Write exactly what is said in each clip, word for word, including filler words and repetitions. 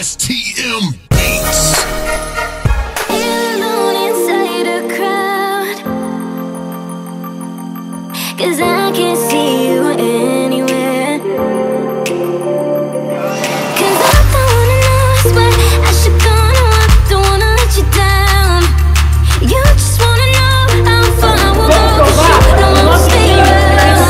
S T M Beats. Alone inside a crowd, 'cause I can't see you anywhere. 'Cause I don't wanna know it's where I should go. No, I don't wanna let you down. You just wanna know how far I will go, 'cause you don't wanna stay around.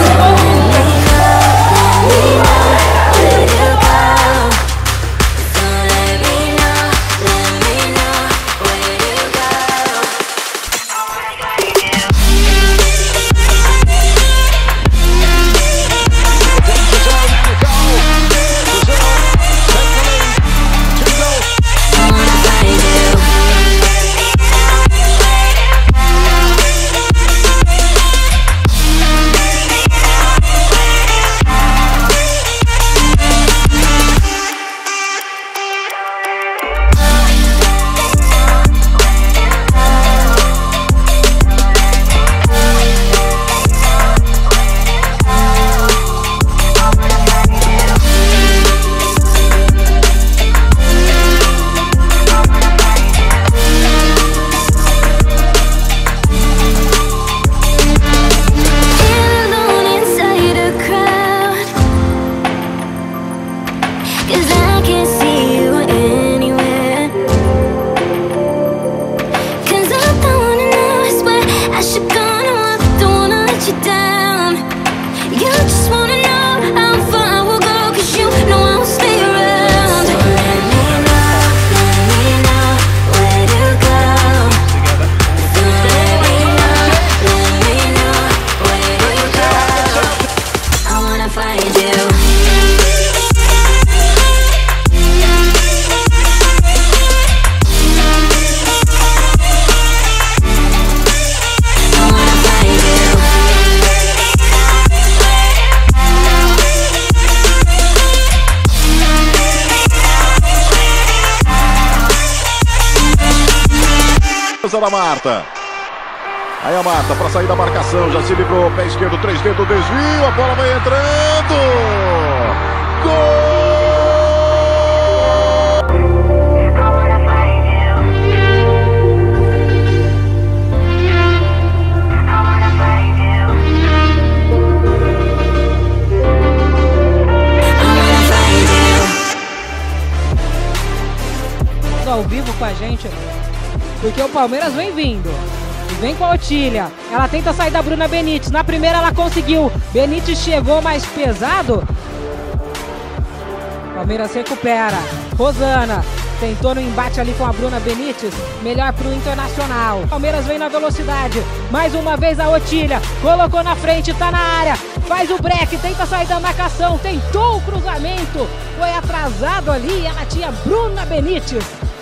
Da Marta. Aí a Marta para sair da marcação, já se livrou, pé esquerdo, três dedos, desvio, a bola vai entrando. Gol! Ao vivo com a gente, porque o Palmeiras vem vindo e vem com a Otília. Ela tenta sair da Bruna Benítez. Na primeira ela conseguiu. Benítez chegou mais pesado. Palmeiras recupera. Rosana tentou no embate ali com a Bruna Benítez. Melhor para o Internacional. Palmeiras vem na velocidade. Mais uma vez a Otília. Colocou na frente, tá na área. Faz o break, tenta sair da marcação. Tentou o cruzamento. Foi atrasado ali. Ela tinha Bruna Benítez.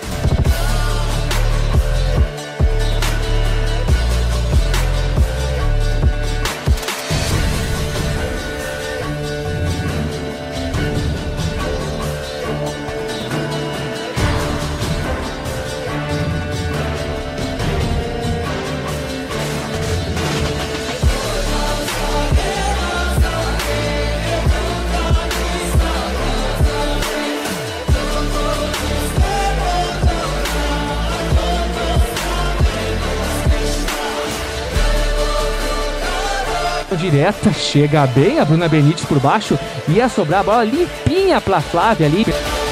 Direta, chega bem a Bruna Benítez por baixo, ia sobrar a bola limpinha pra Flávia ali.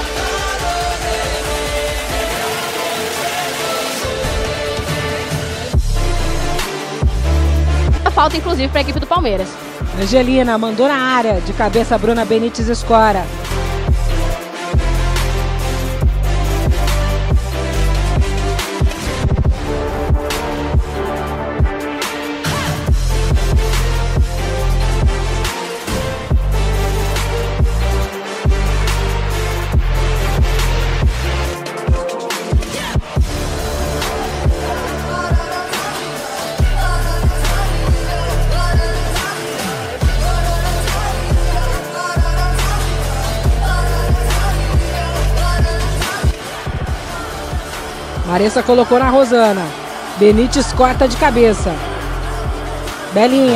Falta inclusive para a equipe do Palmeiras. Angelina mandou na área, de cabeça a Bruna Benítez escora. Maressa colocou na Rosana. Benítez corta de cabeça. Belinha.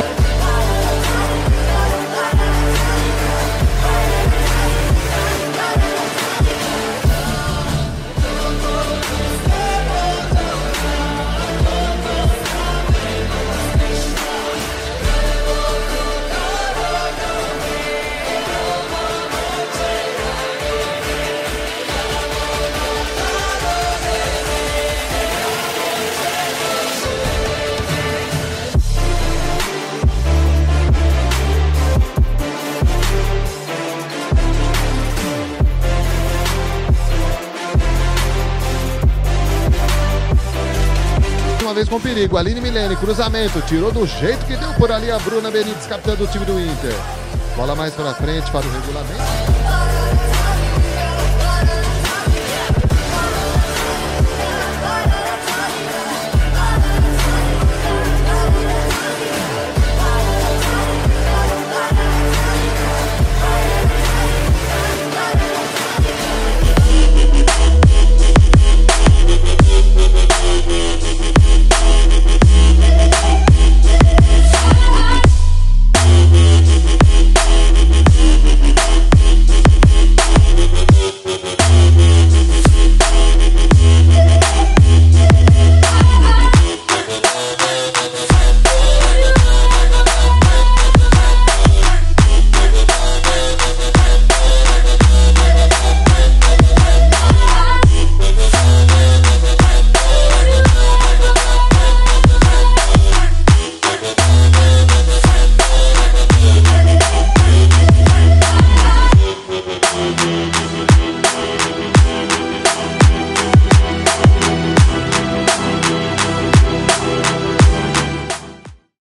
uma vez com perigo. Aline Milene, cruzamento, tirou do jeito que deu por ali a Bruna Benítez, capitã do time do Inter. Bola mais pra frente para o regulamento.